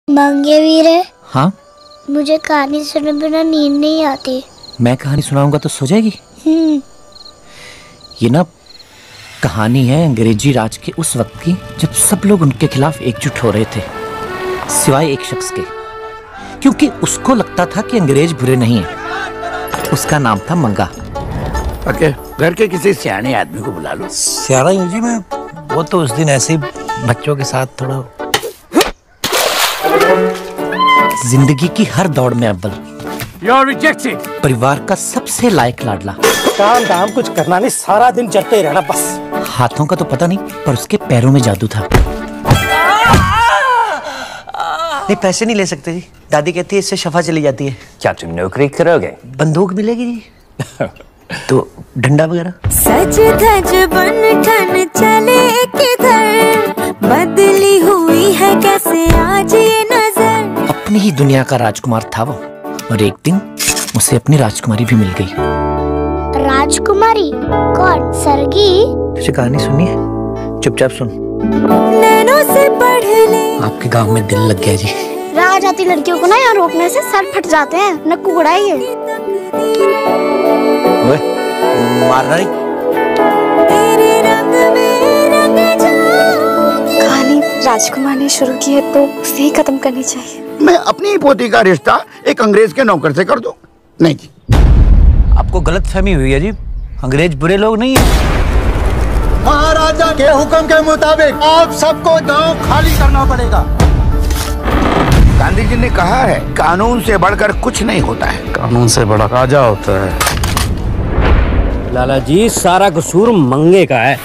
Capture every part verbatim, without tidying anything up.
मंगे वीर है। हाँ, मुझे कहानी सुने बिना नींद नहीं आती। मैं कहानी सुनाऊंगा तो सो जाएगी। हम्म। ये ना कहानी है अंग्रेजी राज के उस वक्त की जब सब लोग उनके खिलाफ एकजुट हो रहे थे, सिवाय एक शख्स के, क्योंकि उसको लगता था कि अंग्रेज बुरे नहीं हैं। उसका नाम था मंगा। ओके, घर के किसी सियाने आदमी को बुला लो। सियारा जी, मैं वो तो उस दिन ऐसे ही बच्चों के साथ थोड़ा जिंदगी की हर दौड़ में अव्वल, You're rejected. परिवार का सबसे लायक लाडला। काम धाम कुछ करना नहीं, सारा दिन चलते ही रहना बस। हाथों का तो पता नहीं, पर उसके पैरों में जादू था। नहीं, पैसे नहीं ले सकते जी, दादी कहती है इससे शफा चली जाती है। क्या तुम नौकरी करोगे? बंदूक मिलेगी जी। तो डंडा वगैरह। सज धज बन ठन चले किधर, बदली हुई है कैसे आज ये नजर। अपनी ही दुनिया का राजकुमार था वो, और एक दिन उसे अपनी राजकुमारी भी मिल गई। राजकुमारी? कौन? सरगी? तुझे कहानी सुननी है? चुपचाप सुन। नैनों से पढ़ ले। आपके गांव में दिल लग गया जी। राह जाती लड़कियों को ना यहाँ रोकने से सर फट जाते हैं, न कुकड़ाइए। मारना नहीं। तेरे रंग में रंग जाऊंगी। कहानी राजकुमार ने शुरू की है तो उसे ही खत्म करनी चाहिए। मैं अपनी ही पोती का रिश्ता एक अंग्रेज के नौकर से कर दूं? नहीं जी। आपको गलतफहमी हुई है जी, अंग्रेज बुरे लोग नहीं है। महाराजा के हुक्म के मुताबिक आप सबको गांव खाली करना पड़ेगा। गांधी जी ने कहा है, कानून से बढ़कर कुछ नहीं होता है। कानून से बड़ा राजा होता है। लाला जी, सारा कसूर मंगे का है।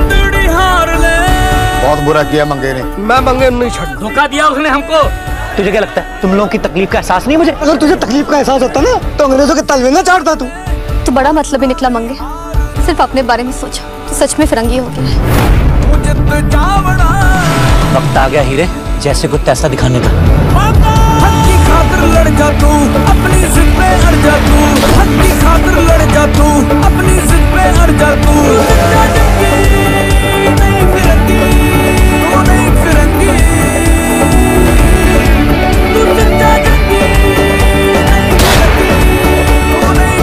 बहुत बुरा किया मंगे ने। मैं मंगे नहीं छोड़। धोखा दिया उसने हमको। तुझे क्या लगता है तुम लोगों की तकलीफ का एहसास नहीं मुझे? अगर तुझे तकलीफ का एहसास होता ना तो अंग्रेजों के तलवे ना चाटता तू। तो बड़ा मतलब ही निकला मंगे, सिर्फ अपने बारे में सोचा तो सच में फिरंगी हो गया। वक्त आ गया हीरे, जैसे कुछ तैसा दिखाने का। खातिर लड़ जा तू, अपनी जिद पे अड़ जा तू। हक की खातिर लड़ जा तू, अपनी जिद पे अड़ जा तू। नहीं फिरंगी, वो नहीं फिरंगी। तू जिंदा जंगी, नहीं फिरंगी, वो नहीं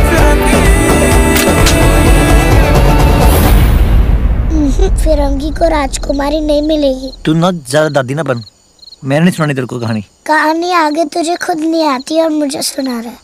फिरंगी। फिरंगी को राजकुमारी नहीं मिलेगी। तू ना ज्यादा दादी ना बन, मैंने नहीं सुनानी तेरे को कहानी। कहानी आगे तुझे खुद नहीं आती और मुझे सुना रहा है।